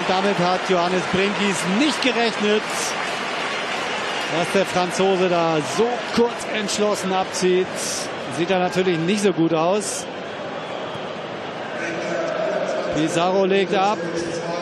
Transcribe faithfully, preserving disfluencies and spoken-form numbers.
Damit hat Johannes Brinkies nicht gerechnet, dass der Franzose da so kurz entschlossen abzieht. Sieht er natürlich nicht so gut aus. Pizarro legt ab.